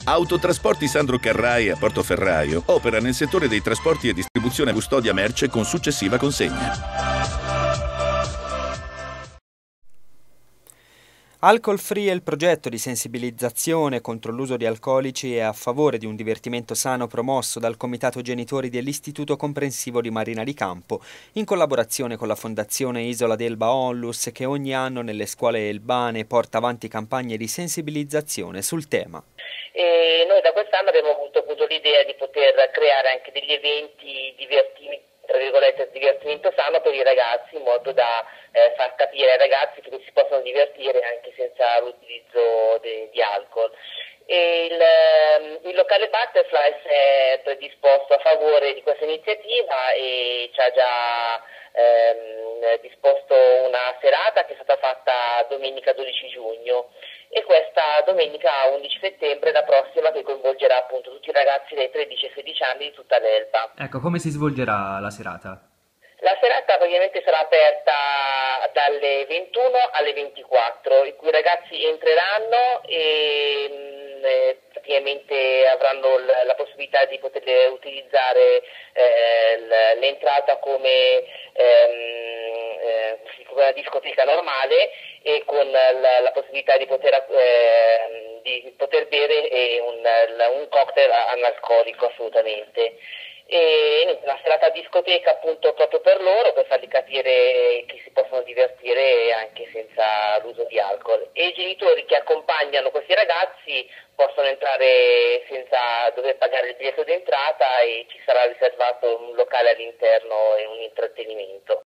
Autotrasporti Sandro Carrai a Portoferraio opera nel settore dei trasporti e distribuzione custodia merce con successiva consegna. Alcol Free è il progetto di sensibilizzazione contro l'uso di alcolici e a favore di un divertimento sano promosso dal Comitato Genitori dell'Istituto Comprensivo di Marina di Campo, in collaborazione con la Fondazione Isola d'Elba Onlus, che ogni anno nelle scuole elbane porta avanti campagne di sensibilizzazione sul tema. E noi da quest'anno abbiamo avuto appunto l'idea di poter creare anche degli eventi tra virgolette, divertimento sano per i ragazzi, in modo da far capire ai ragazzi che si possono divertire anche senza l'utilizzo di alcol. E il locale Butterflies è predisposto a favore di questa iniziativa e ci ha già disposto una serata che è stata fatta domenica 12 giugno e questa domenica 11 settembre la prossima, che coinvolgerà appunto tutti i ragazzi dai 13 ai 16 anni di tutta l'Elba. Ecco, come si svolgerà la serata? La serata praticamente sarà aperta dalle 21 alle 24, in cui i ragazzi entreranno e praticamente avranno la possibilità di poter utilizzare l'entrata come una discoteca normale e con la possibilità di poter bere un cocktail analcolico assolutamente. E una serata a discoteca appunto proprio per loro, per fargli capire che si possono divertire anche senza l'uso di alcol, e i genitori che accompagnano questi ragazzi possono entrare senza dover pagare il biglietto d'entrata e ci sarà riservato un locale all'interno e un intrattenimento.